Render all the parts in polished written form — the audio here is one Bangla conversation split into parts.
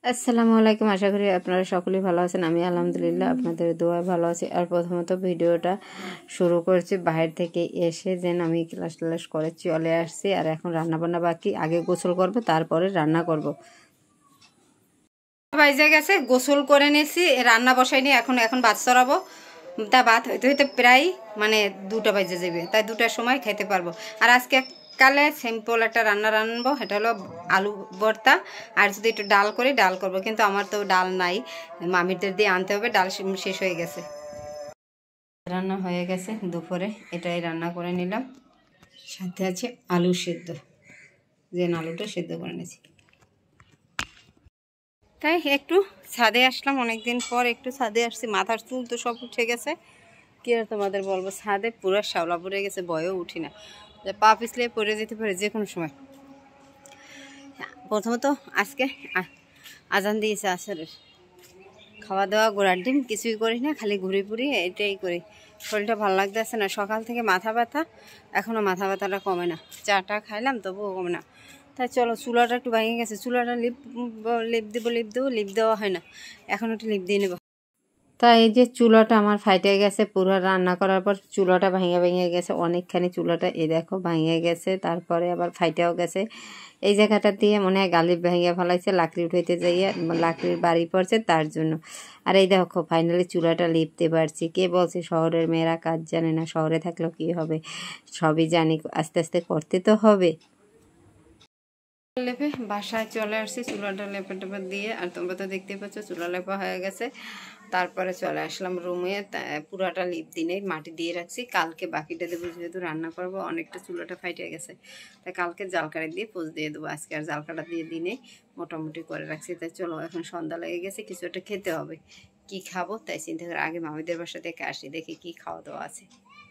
আসসালামু আলাইকুম। আশা করি আপনারা সকলেই ভালো আছেন। আমি আলহামদুলিল্লাহ আপনাদের দোয়ায় ভালো আছি। আর প্রথমত ভিডিওটা শুরু করছি বাইরে থেকে এসে, যেন আমি ক্লাস করে চলে আসছি। আর এখন রান্না বান্না বাকি, আগে গোসল করব তারপরে রান্না করব। বাইজে গেছে, গোসল করে নিয়েছি, রান্না বসাইনি, এখন ভাত চড়াবো। তা ভাত হইতে হইতে প্রায় 2টা বাজে যাবে, তাই 2টার সময় খেতে পারবো। আর আজকে কালে সিম্পল একটা রান্না রানবো, এটা হলো আলু ভর্তা। আর যদি একটু ডাল করি, ডাল করব, কিন্তু আমার তো ডাল নাই, মামিদের দিয়ে আনতে হবে, ডাল শেষ হয়ে গেছে। রান্না হয়ে গেছে দুপুরে, এটাই রান্না করে নিলাম। সাথে আছে আলু সেদ্ধ, যে আলুটা সেদ্ধ করে নিয়েছি। তাই একটু ছাদে আসলাম, অনেকদিন পর একটু ছাদে আসছি। মাথার চুল তো সব উঠে গেছে, কি আর তোমাদের বলবো। ছাদে পুরো শ্যাওলা পড়ে গেছে, ভয়েও উঠি না, পা পিছলে পড়ে যেতে পারে যে কোনো সময়। প্রথমত আজকে আজান দিয়েছে আসরের, খাওয়া দাওয়া গোড়ার ডিম কিছুই করি না, খালি ঘুরে পুরি এটাই করি। শরীরটা ভালো লাগতেছে না, সকাল থেকে মাথা ব্যথা, এখনও মাথা ব্যথাটা কমে না। চাটা খাইলাম তবুও কমে না। তাই চলো, চুলাটা একটু ভেঙে গেছে, চুলাটা লিপ দেবো, লিপ দেওয়া হয় না, এখন একটু লিপ দিয়ে নেবো। তাই এই যে চুলাটা আমার ফাইটে গেছে, পুরো রান্না করার পর চুলাটা ভেঙে গেছে অনেকখানি। চুলাটা এই দেখো ভেঙে গেছে, তারপরে আবার ফাইটেও গেছে। এই জায়গাটা দিয়ে মনে হয় গালি ভেঙে ফেলাইছে, লাকড়ি উঠাইতে যাইয়া লাকড়ির বাড়ি পড়ছে তার জন্য। আর এই দেখো ফাইনালি চুলাটা লিপতে পারছি। কে বলছে শহরের মেয়েরা কাজ জানে না? শহরে থাকলেও কি হবে, সবই জানি, আস্তে আস্তে করতে তো হবে। লেপে বাসায় চলে আসছি, চুলাটা লেপে টেপে দিয়ে। আর তোমরা তো দেখতেই পাচ্ছ চুলা লেপা হয়ে গেছে। তারপরে চলে আসলাম রুমে, পুরাটা লিপ দিনে মাটি দিয়ে রাখছি, কালকে বাকিটা দেবো, যেহেতু রান্না করবো। অনেকটা চুলাটা ফাইটে গেছে, তাই কালকে জালকারি দিয়ে পোজ দিয়ে দেবো। আজকে আর জালকাটা দিয়ে দিনে মোটামুটি করে রাখছি। তাই চলো, এখন সন্ধ্যা লেগে গেছে, কিছু একটা খেতে হবে। কি খাবো তাই চিন্তা করে আগে মামিদের বাসা থেকে আসি, দেখি কি খাওয়া দাওয়া আছে।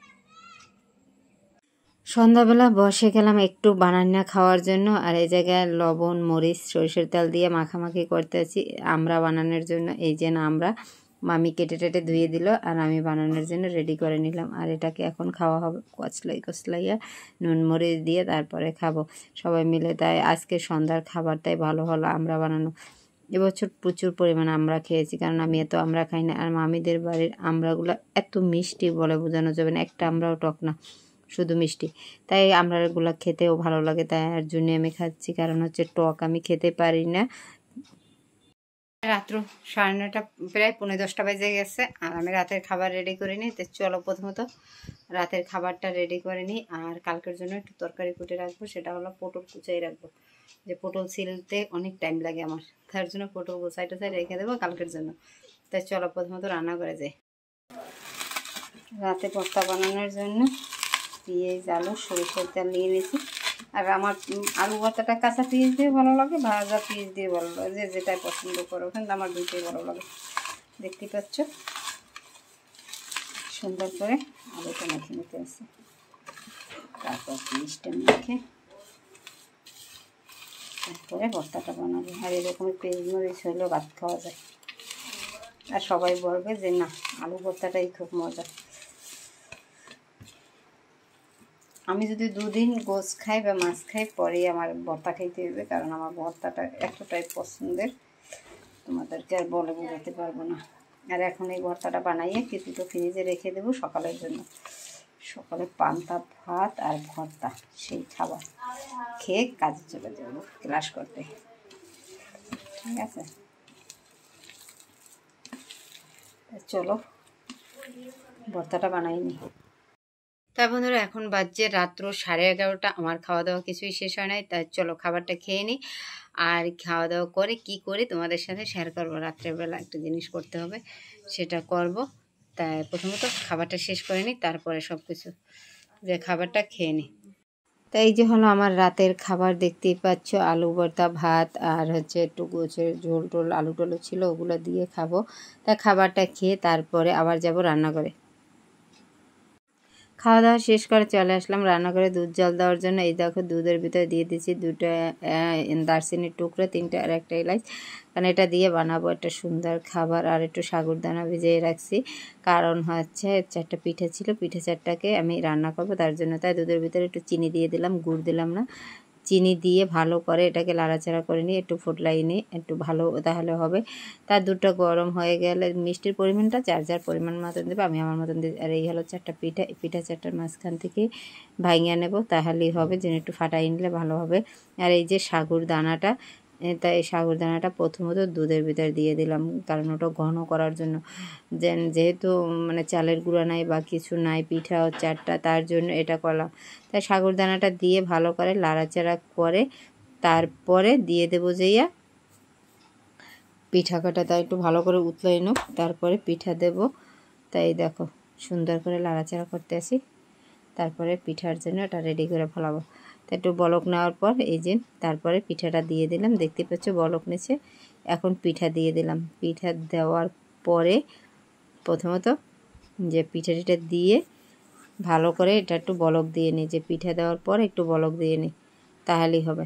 সন্ধ্যাবেলা বসে গেলাম একটু বানানা খাওয়ার জন্য। আর এই জায়গায় লবণ মরিচ সরিষার তেল দিয়ে মাখামাখি করতে আছি আমরা বানানোর জন্য। এই যে আমরা মামি কেটে টেটে ধুয়ে দিল, আর আমি বানানোর জন্য রেডি করে নিলাম। আর এটাকে এখন খাওয়া হবে কচলাইয়া নুন মরিচ দিয়ে, তারপরে খাবো সবাই মিলে। তাই আজকে সন্ধ্যার খাবারটাই ভালো হলো, আমরা বানানো। এবছর প্রচুর পরিমাণে আমরা খেয়েছি, কারণ আমি এত আমরা খাই না। আর মামিদের বাড়ির আমড়াগুলো এত মিষ্টি বলে বোঝানো যাবে না, একটা আমরাও টক না, শুধু মিষ্টি। তাই আমড়াগুলো খেতেও ভালো লাগে, তাই আর জন্য আমি খাচ্ছি, কারণ হচ্ছে টক আমি খেতে পারি না। রাত্র 9:30, প্রায় 9:45 বাজে গেছে, আর আমি রাতের খাবার রেডি করে নিই। তো চলো প্রথমত রাতের খাবারটা রেডি করে নিই। আর কালকের জন্য একটু তরকারি কুটে রাখবো, সেটা হলো পটল কুচাই রাখবো। যে পটল ছিলতে অনেক টাইম লাগে আমার, তার জন্য পটল গোছাই টোছাই রেখে দেবো কালকের জন্য। তাই চলো প্রথমত রান্না করে যাই। রাতে ভর্তা বানানোর জন্য পেঁয়াজ আলু সরিষার তেল নিয়ে নিয়েছি। আর আমার আলু ভর্তাটা কাঁচা পেঁয়াজ দিয়ে ভালো লাগে, ভাজা পেঁয়াজ দিয়ে ভালো লাগে, যে যেটাই পছন্দ করো, কিন্তু আমার দুইটাই ভালো লাগে। দেখতে পাচ্ছ সুন্দর করে আলুটা মেখে নিতে আছে, তারপর পেঁয়াজটা মেখে তারপরে ভর্তাটা বানাবো। আর এরকম পেঁয়াজ মরিচ হলেও ভাত খাওয়া যায়, আর সবাই বলবে যে না আলু ভর্তাটাই খুব মজা। আমি যদি 2 দিন গোছ খাই বা মাছ খাই, পরেই আমার ভর্তা খাইতে হবে, কারণ আমার ভর্তাটা এতটাই পছন্দের, তোমাদেরকে আর বলে বোঝাতে পারবো না। আর এখন এই ভর্তাটা বানাইয়ে কিছুটা ফ্রিজে রেখে দেবো সকালের জন্য। সকালে পান্তা ভাত আর ভর্তা, সেই খাবার খেয়ে কাজে চলে যাবো ক্লাস করতে, ঠিক আছে? চলো ভর্তাটা বানাই নি। তা বন্ধুরা এখন বাজছে রাত্র 11:30, আমার খাওয়া দাওয়া কিছুই শেষ হয় নাই। তাই চলো খাবারটা খেয়ে নিই, আর খাওয়া দাওয়া করে কি করি তোমাদের সাথে শেয়ার করবো। রাত্রেবেলা একটা জিনিস করতে হবে, সেটা করব। তাই প্রথমত খাবারটা শেষ করে নিই, তারপরে সব কিছু, যে খাবারটা খেয়ে নিই। তাই এই যে হলো আমার রাতের খাবার, দেখতেই পাচ্ছ আলু ভর্তা ভাত, আর হচ্ছে একটু গোছের ঝোল টোল আলু টলু ছিল, ওগুলো দিয়ে খাবো। তা খাবারটা খেয়ে তারপরে আবার যাব রান্না করে। খাওয়া দাওয়া শেষ করে চলে আসলাম রান্না করে দুধ জল দেওয়ার জন্য। এই দেখো দুধের ভিতরে দিয়ে দিচ্ছি 2টা দারচিনির টুকরো, 3টা আর 1টা এলাচ, কারণ এটা দিয়ে বানাবো একটা সুন্দর খাবার। আর একটু সাগুরদানা ভিজিয়ে রাখছি, কারণ হচ্ছে 4টা পিঠা ছিল, পিঠে 4টাকে আমি রান্না করবো তার জন্য। তাই দুধের ভিতরে একটু চিনি দিয়ে দিলাম, গুড় দিলাম না, চিনি দিয়ে ভালো করে এটাকে লাড়াচাড়া করে নিয়ে একটু ফুটলাই নিয়ে একটু ভালো তাহলে হবে। তার দুধটা গরম হয়ে গেলে মিষ্টির পরিমাণটা যার যার পরিমাণ মতন দেবে, আমি আমার মতন দিই। আর এই হলো 4টা পিঠা, এই পিঠা 4টার মাঝখান থেকে ভাঙিয়ে নেব, তাহলেই হবে, যেন একটু ফাটাই নিলে ভালো হবে। আর এই যে সাগুর দানাটা, তাই এই সাগুরদানাটা প্রথমত দুধের ভিতর দিয়ে দিলাম, কারণ ওটা ঘন করার জন্য। যেহেতু মানে চালের গুঁড়া নাই বা কিছু নাই, পিঠা 4টা, তার জন্য এটা করলাম। তাই সাগুরদানাটা দিয়ে ভালো করে লাড়াচাড়া করে তারপরে দিয়ে দেবো যেইয়া পিঠা কাটা, তাই একটু ভালো করে উতলাই নোক, তারপরে পিঠা দেব। তাই দেখো সুন্দর করে লাড়াচাড়া করতে আসি, তারপরে পিঠার জন্য এটা রেডি করে ফেলাবো। তো একটু বলক নেওয়ার পর এই যে তারপরে পিঠাটা দিয়ে দিলাম, দেখতে পাচ্ছ বলক নিচে। এখন পিঠা দিয়ে দিলাম। পিঠা দেওয়ার পরে প্রথমত যে পিঠাটা দিয়ে ভালো করে এটা একটু বলক দিয়ে নিই, যে পিঠা দেওয়ার পর একটু বলক দিয়ে নিই, তাহলেই হবে।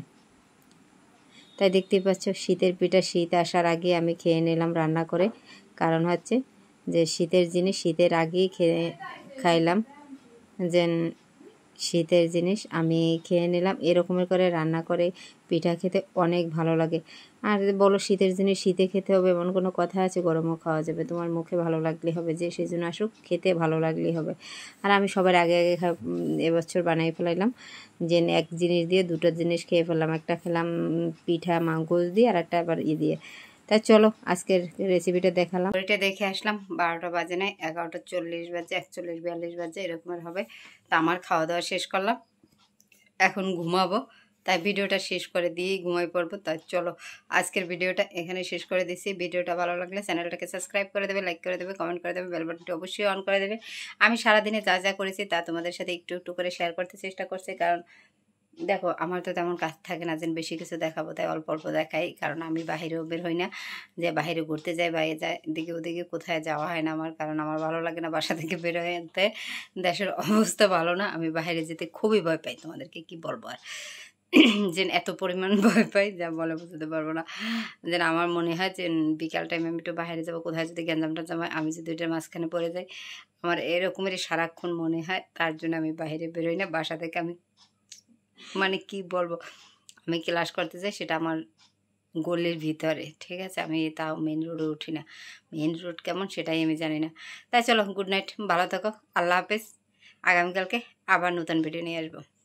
তাই দেখতেই পাচ্ছ শীতের পিঠা শীত আসার আগে আমি খেয়ে নিলাম রান্না করে, কারণ হচ্ছে যে শীতের জিনিস শীতের আগেই খাইলাম, যে শীতের জিনিস আমি খেয়ে নিলাম। এরকমের করে রান্না করে পিঠা খেতে অনেক ভালো লাগে। আর বলো শীতের জিনিস শীতে খেতে হবে এমন কোনো কথা আছে? গরমও খাওয়া যাবে, তোমার মুখে ভালো লাগলে হবে, যে সেজন্য আসুক খেতে ভালো লাগলেই হবে। আর আমি সবার আগে আগে এবছর বানাই ফেলাইলাম, যে এক জিনিস দিয়ে দুটো জিনিস খেয়ে ফেললাম, একটা খেলাম পিঠা মাঙ্গুস দিয়ে আর একটা আবার দিয়ে। তাই চলো আজকের রেসিপিটা দেখালাম। এটা দেখে আসলাম 12টা বাজে নাই, 11:40 বাজে, 41-42 বাজে এরকমের হবে। তা আমার খাওয়া দাওয়া শেষ করলাম, এখন ঘুমাবো। তাই ভিডিওটা শেষ করে দিয়েই ঘুমাই পড়বো। তাই চলো আজকের ভিডিওটা এখানে শেষ করে দিচ্ছি। ভিডিওটা ভালো লাগলে চ্যানেলটাকে সাবস্ক্রাইব করে দেবে, লাইক করে দেবে, কমেন্ট করে দেবে, বেল বাটনটি অবশ্যই অন করে দেবে। আমি সারাদিনে যা যা করেছি তা তোমাদের সাথে একটু একটু করে শেয়ার করতে চেষ্টা করছি, কারণ দেখো আমার তো তেমন কাজ থাকে না যে বেশি কিছু দেখাবো, তাই অল্প অল্প দেখাই। কারণ আমি বাহিরেও বের হই না, যে বাইরে ঘুরতে যাই বাইরে যাই এদিকে ওদিকে কোথায় যাওয়া হয় না আমার, কারণ আমার ভালো লাগে না বাসা থেকে বের হতে। দেশের অবস্থা ভালো না, আমি বাইরে যেতে খুবই ভয় পাই, তোমাদেরকে কি বলবো আর। যে এত পরিমাণ ভয় পাই যা বলে বুঝতে পারবো না। যেন আমার মনে হয় যে বিকাল টাইমে আমি একটু বাইরে যাবো, কোথায় যদি গ্যাঞ্জাম টাঞ্জাম হয়, আমি যদি ওইটার মাঝখানে পড়ে যাই, আমার এরকমেরই সারাক্ষণ মনে হয়। তার জন্য আমি বাইরে বেরোই না, বাসা থেকে আমি মানে কি বলবো, আমি ক্লাস করতে যাই সেটা আমার গলির ভিতরে, ঠিক আছে, আমি তাও মেন রোডে উঠি না। মেন রোড কেমন সেটাই আমি জানি না। তাই চলো গুড নাইট, ভালো থাকো, আল্লাহ হাফেজ। আগামীকালকে আবার নতুন ভিডিও নিয়ে আসবো।